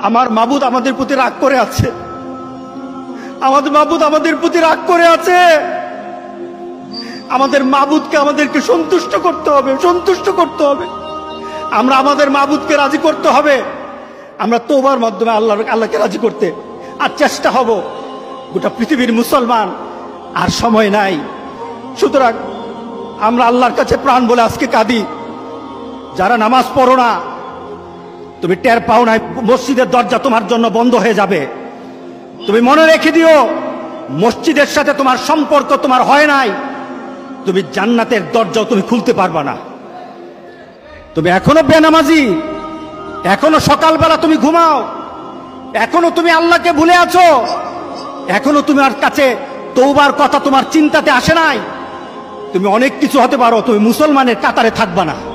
আমার মাবুদ আমাদের প্রতি রাগ করে আছে, আমাদের মাবুদ আমাদের প্রতি রাগ করে আছে। আমাদের মাবুদকে আমাদেরকে সন্তুষ্ট করতে হবে, সন্তুষ্ট করতে হবে। আমরা আমাদের মাবুদকে রাজি করতে হবে। আমরা তওবার মাধ্যমে আল্লাহকে রাজি করতে আর চেষ্টা হব। গোটা পৃথিবীর মুসলমান আর সময় নাই। সুতরাং আমরা আল্লাহর কাছে প্রাণ বলে আজকে কাঁদি। যারা নামাজ পড়ো না, তুমি টের পাও না, মসজিদের দরজা তোমার জন্য বন্ধ হয়ে যাবে। তুমি মনে রেখে দিও, মসজিদের সাথে তোমার সম্পর্ক তোমার হয় নাই, তুমি জান্নাতের দরজাও তুমি খুলতে পারবা না। তুমি এখনো বেনামাজি, এখনো সকালবেলা তুমি ঘুমাও, এখনো তুমি আল্লাহকে ভুলে আছো, এখনো তোমার কাছে তওবার কথা তোমার চিন্তাতে আসে নাই। তুমি অনেক কিছু হতে পারো, তুমি মুসলমানের কাতারে থাকবা না।